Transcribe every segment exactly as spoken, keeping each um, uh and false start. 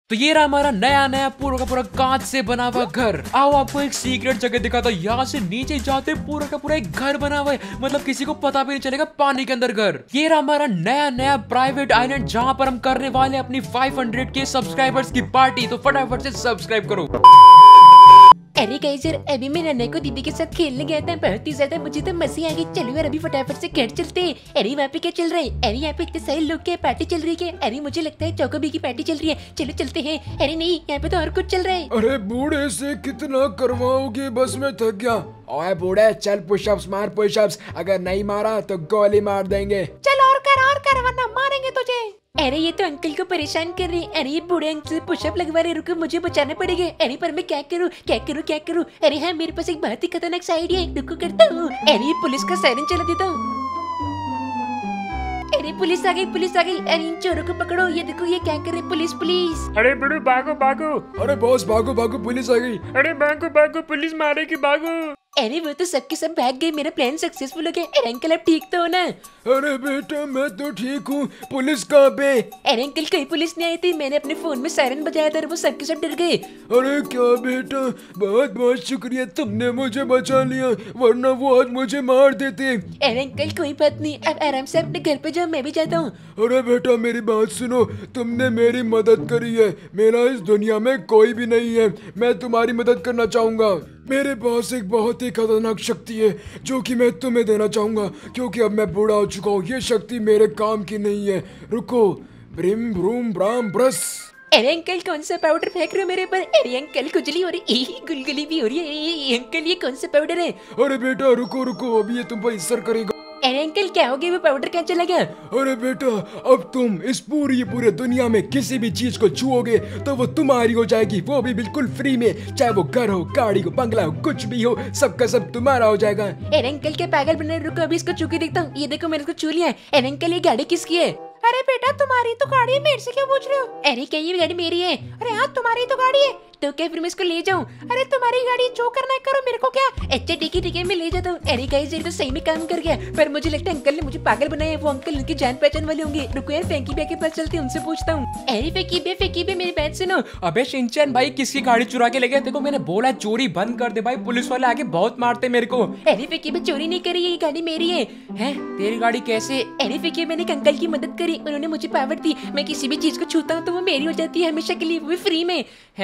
तो ये रहा हमारा नया नया पूरा का पूरा कांच से बना हुआ घर। आओ आपको एक सीक्रेट जगह दिखाता हूँ। यहाँ से नीचे जाते पूरा का पूरा एक घर बना हुआ है, मतलब किसी को पता भी नहीं चलेगा, पानी के अंदर घर। ये रहा हमारा नया नया प्राइवेट आइलैंड जहाँ पर हम करने वाले अपनी पाँच सौ के सब्सक्राइबर्स की पार्टी। तो फटाफट से सब्सक्राइब करो। अरे गाइस यार, अभी मैं नन्हे को दीदी के साथ खेलने गया था, बहुत ही ज्यादा मुझे तो मजे आ गई। चलो यार अभी फटाफट से घर चलते हैं। अरे वहाँ पे क्या चल रहा है? अरे यहाँ पे इतने सारे लोग, क्या पार्टी चल रही है? अरे मुझे लगता है चौकोबी की पार्टी चल रही है। चलो चलते हैं। अरे नहीं, यहाँ पे तो और कुछ चल रहा है। अरे बूढ़े से कितना करवाओगे, बस में थक गया। ओए बूढ़े चल पुशअप्स मार पुशअप्स, अगर नहीं मारा तो गोली मार देंगे। चल और कर और कर वरना मारेंगे तुझे। अरे ये तो अंकल को परेशान कर रही है। अरे ये बूढ़े अंकल से पुशअप लगवा रहे, रुको मुझे बचाने पड़ेगा। अरे पर मैं क्या करूँ क्या करूँ क्या करूँ? अरे हाँ मेरे पास एक बहुत ही खतरनाक सा आइडिया है, रुको करता हूँ। अरे ये पुलिस का सायरन चला देता हूँ। अरे पुलिस आ गई पुलिस आ गई। अरे इन चोरों को पकड़ो, ये देखो ये क्या कर रहे, पुलिस पुलिस। अरे बड़ू भागो भागो। अरे बॉस भागो भागो, पुलिस आ गई। अरे भागो भागो, पुलिस मारेगी, भागो। अरे वो तो सबके सब भाग गए, मेरा प्लान सक्सेसफुल हो गया। अरे अंकल आप ठीक तो हो ना? अरे बेटा मैं तो ठीक हूँ, पुलिस कहाँ पे? अरे अंकल कोई पुलिस नहीं आई थी, मैंने अपने फोन में सायरन बजाया था और वो सबके सब डर गए। अरे क्या बेटा, बहुत बहुत शुक्रिया, तुमने मुझे बचा लिया, वरना वो आज मुझे मार देते। अरे अंकल कोई बात नहीं, अब आराम से अपने घर पे जाओ, मैं भी जाता हूँ। अरे बेटा मेरी बात सुनो, तुमने मेरी मदद करी है, मेरा इस दुनिया में कोई भी नहीं है, मैं तुम्हारी मदद करना चाहूँगा। मेरे पास एक बहुत ही खतरनाक शक्ति है जो कि मैं तुम्हें देना चाहूँगा, क्योंकि अब मैं बूढ़ा हो चुका हूँ। ये शक्ति मेरे काम की नहीं है। रुको, ब्रिम ब्रूम ब्राम ब्रस। अरे अंकल कौन सा पाउडर फेंक रहे हो मेरे पर? अरे अंकल खुजली हो रही है, गुलगुली भी हो रही है। अंकल ये कौन सा पाउडर है? अरे बेटा रुको रुको, अभी ये तुम पर असर करेगा। अरे अंकल क्या हो गया, वो पाउडर कहाँ चला गया? अरे बेटा अब तुम इस पूरी पूरे दुनिया में किसी भी चीज को छुओगे तो वो तुम्हारी हो जाएगी, वो भी बिल्कुल फ्री में। चाहे वो घर हो, गाड़ी हो, बंगला हो, कुछ भी हो, सबका सब तुम्हारा हो जाएगा। अरे अंकल क्या पागल बन रहे, रुको अभी इसको छू के देखता हूँ। ये देखो मैंने इसको छू लिया है। अरे अंकल ये गाड़ी किसकी है? अरे बेटा तुम्हारी तो गाड़ी है, मेरे से क्यों पूछ रहे हो? अरे क्या ये गाड़ी मेरी है? अरे हाँ तुम्हारी तो गाड़ी है, तो क्या फिर मैं इसको ले जाऊं? अरे तुम्हारी गाड़ी, जो करना है करो, मेरे को क्या। अच्छा ठीक है ठीक है मैं ले जाता हूँ। अरे गाइस ये तो सही में काम कर गया, पर मुझे लगता है अंकल ने मुझे पागल बनाया है। वो अंकल उनकी जान पहचान वाले होंगे। रुको यार फेंकी भैया के पास चलते हैं, उनसे पूछता हूँ। अरे फेंकी भैया फेंकी भैया मेरी बात सुनो। अबे शिनचैन भाई किसकी गाड़ी चुरा के ले गए? देखो मैंने बोला चोरी बंद कर दे भाई, पुलिस वाले आके बहुत मारते मेरे को। अरे फेंकी भैया चोरी नहीं करी, ये गाड़ी मेरी है। हैं तेरी गाड़ी कैसे? अरे फेंकी मैंने एक अंकल की मदद करी, उन्होंने मुझे पावर दी, मैं किसी भी चीज को छूता हूँ तो वो मेरी हो जाती है हमेशा के लिए, वो भी फ्री में।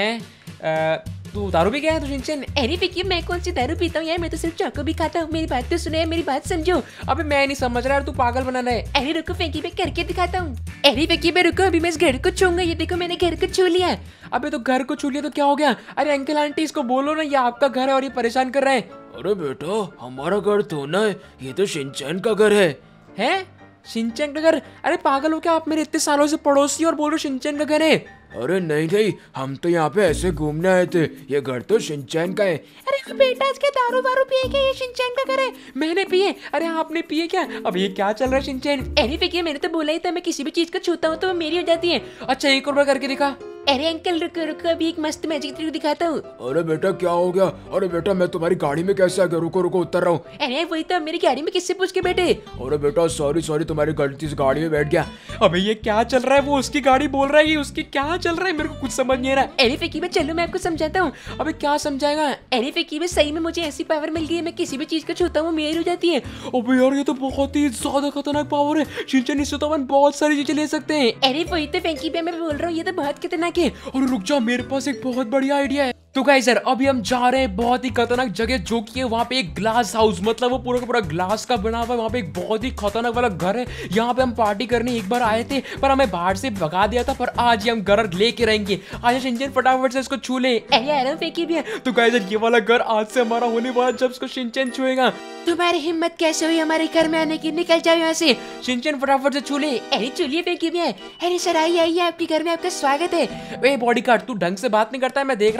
हैं तू दारू भी गया है? तू शिनचैन? अरे फेंकी मैं कौन सी दारू पीता हूँ यार, मैं तो सिर्फ चौको भी खाता हूँ। मेरी बात तो सुनो यार, मेरी बात समझो। अबे मैं नहीं समझ रहा यार, तू पागल बनाना है। अरे रुको फेंकी मैं करके दिखाता हूँ। अरे फेंकी मैं रुको, अभी मैं इस घर को छूंगा। ये देखो मैंने घर को छू लिया। अबे तो घर को छू लिया तो क्या हो गया? अरे अंकल आंटी इसको बोलो ना, ये आपका घर है और ये परेशान कर रहे हैं। अरे बेटा हमारा घर तो ना है, ये तो शिनचैन का घर है। हैं शिनचैन का घर? अरे पागल हो क्या आप? मेरे इतने सालों से पड़ोसी और बोल रहे हो शिनचैन का घर है? अरे नहीं नहीं, हम तो यहाँ पे ऐसे घूमने आए थे, ये घर तो शिनचैन का है। अरे बेटा इसके दारू वारू पिए क्या? ये शिनचैन का घर है। मैंने पिए? अरे आपने पिए क्या? अब ये क्या चल रहा है शिनचैन? अरे फेंकी मैंने तो बोला ही था, मैं किसी भी चीज को छूता हूँ तो वो मेरी हो जाती है। अच्छा एक और बार करके दिखा। अरे अंकल रुको रुको, अभी एक मस्त मैजिक ट्रिक दिखाता हूँ। अरे बेटा क्या हो गया? अरे बेटा मैं तुम्हारी गाड़ी में कैसे आ गया? रुको रुको उतर रहा हूँ। अरे वही तो, मेरी गाड़ी में किससे पूछ के बैठे? अरे बेटा सॉरी सॉरी, तुम्हारी गलती से गाड़ी में बैठ गया। अबे ये क्या चल रहा है? वो उसकी गाड़ी बोल रहा है, ये उसकी क्या चल रहा है? मेरे को कुछ समझ नहीं आ रहा। अरे फेंकी में चलो मैं आपको समझाता हूँ। अबे क्या समझाएगा? अरे फेंकी में सही में मुझे ऐसी पावर मिल गई है, मैं किसी भी चीज को छूता हूँ वो मेरी हो जाती है। अबे यार ये तो बहुत ही ज्यादा खतरनाक पावर है शिनचैन, इससे तो अपन बहुत सारी चीजें ले सकते हैं। अरे वही तो फेंकी में मैं बोल रहा हूँ, ये तो बहुत खतरनाक है। और रुक जा, मेरे पास एक बहुत बढ़िया आइडिया है। तो गाइस यार अभी हम जा रहे हैं बहुत ही खतरनाक जगह, जो कि है वहाँ पे एक ग्लास हाउस, मतलब वो पूरा का पूरा ग्लास का बना हुआ है। वहाँ पे एक बहुत ही खतरनाक वाला घर है। यहाँ पे हम पार्टी करने एक बार आए थे, पर हमें बाहर से भगा दिया था, पर आज ही हम घर लेके रहेंगे। आज शिनचैन फटाफट से इसको छू ले। अरे आराम फेंकी भी। तो गाइस यार ये वाला घर आज से हमारा होने वाला, जब इसको शिनचैन छुएगा। तुम्हारी हिम्मत कैसे हुई हमारे घर में आने की? निकल जाओ यहाँ से। शिनचैन फटाफट से छू ले। अरे चलिए फेंकी भी। अरे सर आइए आइए, आपके घर में आपका स्वागत है। ए बॉडीगार्ड तू ढंग से बात नहीं करता है, मैं देख रहा हूँ, निकल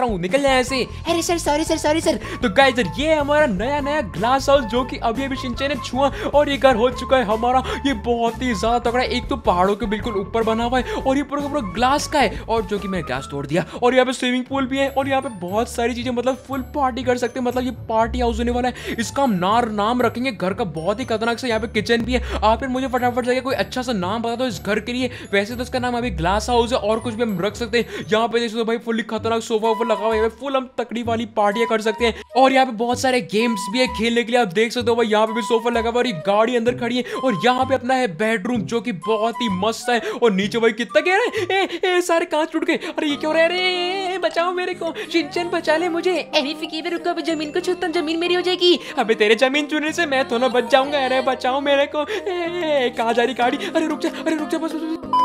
निकले ऐसे। अरे sir sorry sir sorry sir. तो गाइस ये हमारा नया नया ग्लास हाउस जो कि अभी अभी शिनचैन ने छुआ और ये घर हो चुका है हमारा। ये बहुत ही ज्यादा तगड़ा है। एक तो पहाड़ों के बिल्कुल ऊपर बना हुआ है और ये पूरा का पूरा ग्लास का है और जो कि मैंने ग्लास तोड़ दिया। और यहाँ पे स्विमिंग पूल भी है और यहाँ पे बहुत सारी चीजें, मतलब फुल पार्टी कर सकते हैं। मतलब ये पार्टी हाउस होने वाला है। इसका हम नार नाम रखेंगे घर का बहुत ही खतरनाक से। यहाँ पे किचन भी है। आप फिर मुझे फटाफट जाके कोई अच्छा सा नाम बता दो इस घर के लिए। वैसे तो इसका नाम अभी ग्लास हाउस है और कुछ भी हम रख सकते हैं। यहाँ पे देख सकते हो भाई फुल्ली खतरनाक सोफा वोफा लगा हुआ है। फुल हम तकड़ी वाली पार्टियां कर सकते हैं और यहाँ पे बहुत सारे गेम्स भी है खेलने के लिए। आप देख सकते हो भाई यहाँ पे भी सोफा लगा हुआ और ये गाड़ी अंदर खड़ी है और यहाँ पे अपना है बेडरूम जो कि बहुत ही मस्त है। और नीचे भाई कितना गहरा है। ए, ए, सारे कांच टूट गए। अरे ये क्यों रह रहे? बचाओ मेरे को, शिनचैन बचा ले मुझे। अरे फिकी में रुको, अभी जमीन को छूता हूं, जमीन मेरी हो जाएगी। अबे तेरे जमीन छूने से मैं तो ना बच जाऊंगा। अरे बचाओ मेरे को। ए, कहाँ जा रही गाड़ी? अरे रुक जा, अरे रुक जा बस, बस, बस।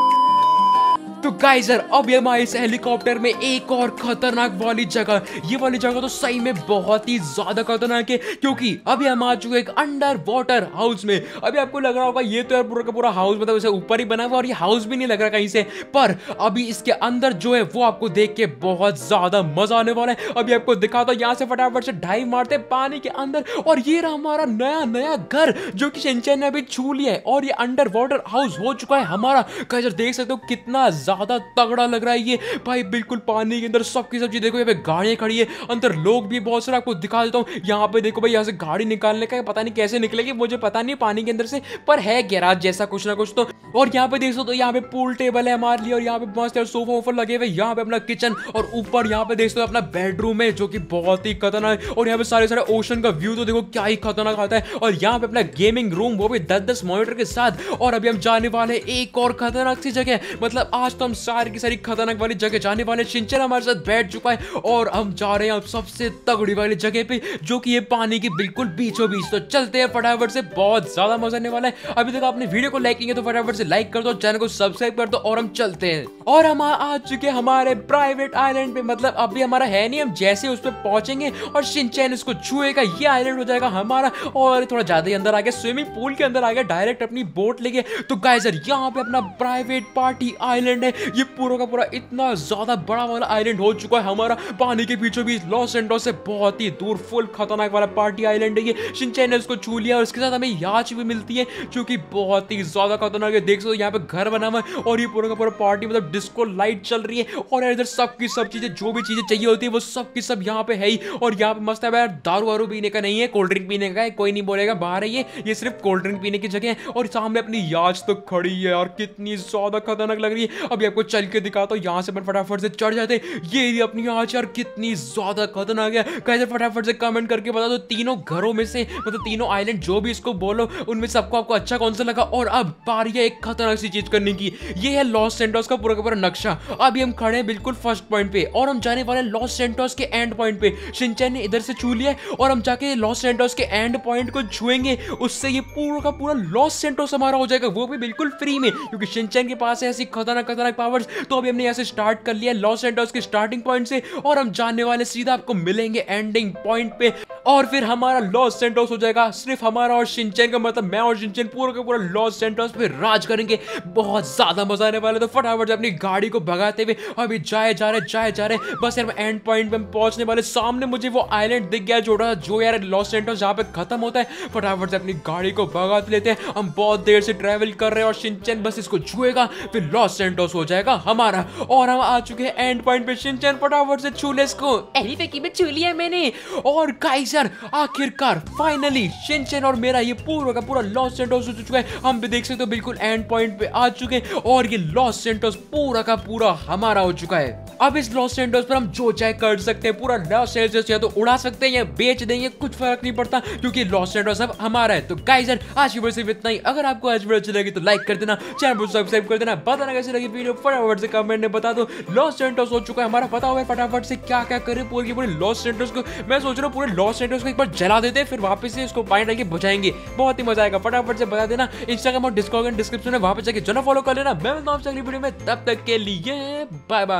तो गाइस यार अब ये हमारे इस हेलीकॉप्टर में एक और खतरनाक वाली जगह। ये वाली जगह तो सही में बहुत ही ज्यादा खतरनाक है क्योंकि अभी हम आ चुके एक अंडर वाटर हाउस में। अभी आपको लग रहा होगा ये तो यार पूरा का पूरा हाउस मतलब इसे ऊपर ही बना हुआ और ये हाउस भी नहीं लग रहा कहीं से। पर अभी इसके अंदर जो है वो आपको देख के बहुत ज्यादा मजा आने वाला है। अभी आपको दिखाता हूं, यहाँ से फटाफट से डाइव मारते पानी के अंदर और ये रहा हमारा नया नया घर जो कि शिनचैन ने अभी छू लिया है और ये अंडर वाटर हाउस हो चुका है हमारा। गाइस यार देख सकते हो कितना ज्यादा तगड़ा लग रहा है ये भाई। बिल्कुल पानी के अंदर सबकी सब चीज। देखो यहाँ पे गाड़ियां खड़ी है, अंदर लोग भी बहुत सारे। आपको दिखा देता हूँ यहाँ पे देखो भाई, यहाँ से गाड़ी निकालने का पता नहीं कैसे निकलेगी, मुझे पता नहीं पानी के अंदर से, पर है गैराज जैसा कुछ ना कुछ तो। और यहाँ पे देख सकते हो यहाँ पे पूल टेबल है हमारे लिए और यहाँ पे मस्त सोफा वोफा लगे हुए। यहाँ पे अपना किचन और ऊपर यहाँ पे देख सकते हो अपना बेडरूम है जो कि बहुत ही खतरनाक है। और यहाँ पे सारे सारे ओशन का व्यू तो देखो क्या ही खतरनाक आता है। और यहाँ पे अपना गेमिंग रूम वो भी दस दस मॉनिटर के साथ। और अभी हम जाने वाले एक और खतरनाक सी जगह, मतलब आज तो हम सारी की सारी खतरनाक वाली जगह जाने वाले। शिनचैन हमारे साथ बैठ चुका है और हम जा रहे हैं सबसे तगड़ी वाली जगह पे जो कि ये पानी के बिल्कुल बीचों बीच। तो चलते हैं फटाफट से, बहुत ज्यादा मजा आने वाला है। अभी तक आपने वीडियो को लाइक किया तो फटाफट से लाइक कर दो, चैनल को सब्सक्राइब कर दो और हम चलते हैं। और हम आ चुके हमारे प्राइवेट आइलैंड पे, मतलब अभी हमारा है नहीं, हम जैसे उस पर पहुंचेंगे और शिनचैन इसको छुएगा ये आइलैंड हो जाएगा हमारा। और थोड़ा ज्यादा ही अंदर आ गया, स्विमिंग पूल के अंदर आ गया डायरेक्ट अपनी बोट लेके। तो गाइस यार यहाँ पे अपना प्राइवेट पार्टी आइलैंड है। ये पूरा का पूरा इतना ज्यादा बड़ा वाला आइलैंड हो चुका है हमारा, पानी के बीचों बीच लॉस एंटोस से बहुत ही दूर। फुल खतरनाक वाला पार्टी आइलैंड है ये। शिनचैन ने उसको छू लिया और इसके साथ हमें याच भी मिलती है जो कि बहुत ही ज्यादा खतरनाक है। देख सकते हो यहाँ पे घर बना हुआ है और ये पूरा का पूरा पार्टी मतलब डिस्को लाइट चल रही है। और इधर सबकी सब चीजें जो भी चीजें चाहिए होती है वो सब की सब यहाँ पे है ही। और यहाँ पे मस्त है यार, दारू वारू पीने का नहीं है, कोल्ड ड्रिंक पीने का है, कोई नहीं बोलेगा बाहर है ये ये सिर्फ कोल्ड ड्रिंक पीने की जगह है। और सामने अपनी याच तो खड़ी है और कितनी ज्यादा खतरनाक लग रही है। अभी आपको चल के दिखाता हूँ, यहाँ से फटाफट से चढ़ जाते। ये अपनी आँच यार कितनी ज्यादा खतरनाक है। कैसे फटाफट से कमेंट करके बता दो तीनों घरों में से, मतलब तीनों आइलैंड जो भी इसको बोलो उनमें सबको आपको अच्छा कौन सा लगा। और अब बारी है एक खतरनाक सी चीज करने की। ये है लॉस सेंटोस का पूरा का पूरा नक्शा। अभी हम खड़े हैं बिल्कुल फर्स्ट पॉइंट पे और हम जाने वाले लॉस सेंटोस के एंड पॉइंट पे। शिनचैन ने इधर से छू लिया है और हम जाके लॉस सेंटोस के एंड पॉइंट को छुएंगे। उससे ये पूरा का पूरा लॉस सेंटोस हमारा हो जाएगा, वो भी बिल्कुल फ्री में, क्योंकि शिनचैन के पास है ऐसी खतरनाक खतरनाक पावर्स। तो अभी हमने यहाँ से स्टार्ट कर लिया लॉस सेंटोस के स्टार्टिंग पॉइंट से और हम जाने वाले सीधा आपको मिलेंगे एंडिंग पॉइंट पे। और फिर हमारा लॉस सेंटोस हो जाएगा सिर्फ हमारा और शिनचैन का, मतलब मैं और शिनचैन पूरा का पूरा लॉस सेंटोस पे राज करेंगे। बहुत ज्यादा मजा आने वाला है। तो फटाफट से अपनी गाड़ी को भगाते हुए अभी जाए जा रहे जाए जा रहे बस यार एंड पॉइंट पे हम पहुंचने वाले। सामने मुझे वो आइलैंड दिख गया जोड़ा जो यार लॉस सेंटोस जहाँ पे खत्म होता है। फटाफट से अपनी गाड़ी को भगा लेते हैं। हम बहुत देर से ट्रेवल कर रहे हैं और शिनचैन बस इसको छुएगा फिर लॉस सेंटोस हो जाएगा हमारा। और हम आ चुके हैं एंड पॉइंट पे। शिनचैन फटाफट से छू ले इसको। अरे फेकी में छू लिया मैंने। और गाइस यार आखिरकार फाइनली शिनचैन और मेरा ये पूरा का पूरा लॉस सेंटोस हो चुका है। हम भी देख सकते हो बिल्कुल एंड पॉइंट पे आ चुके हैं और ये लॉस सेंटोस पूरा का पूरा हमारा हो चुका है। अब इस लॉस सेंटोस पर हम जो चाहे कर सकते हैं। पूरा लॉस सेंटोस या तो उड़ा सकते हैं या बेच देंगे, कुछ फर्क नहीं पड़ता क्योंकि लॉस सेंटोस अब हमारा है। तो गाइस यार आज की वीडियो सिर्फ इतना ही। अगर आपको आज वीडियो अच्छी लगी तो लाइक कर देना, चैनल को सब्सक्राइब कर देना। बताना कैसी लगी वीडियो फटाफट से कमेंट में बता दो। लॉस सेंटोस हो चुका है हमारा। पता होगा फटाफट से क्या क्या करें पूरे की पूरे लॉस सेंटोस को। मैं सोच रहा हूँ पूरे लॉस सेंटोस को एक बार जला देते हैं फिर वापस से इसको पानी डाल के बुझाएंगे, बहुत ही मजा आएगा। फटाफट से बता देना। इंस्टाग्राम और डिस्कॉर्ड डिस्क्रिप्शन में वहां पे जाके जरूर फॉलो कर लेना। मैं मिलता हूं आपसे अगली वीडियो में, तब तक के लिए बाय बाय।